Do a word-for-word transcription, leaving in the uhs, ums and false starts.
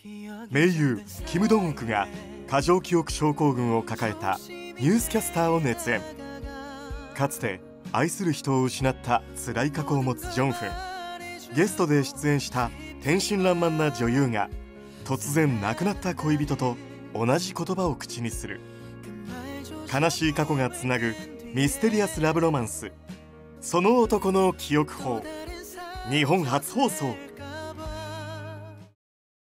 名優キム・ドンウクが過剰記憶症候群を抱えたニュースキャスターを熱演。かつて愛する人を失った辛い過去を持つジョンフン。ゲストで出演した天真爛漫な女優が突然亡くなった恋人と同じ言葉を口にする。悲しい過去がつなぐミステリアスラブロマンス、その男の記憶法。日本初放送。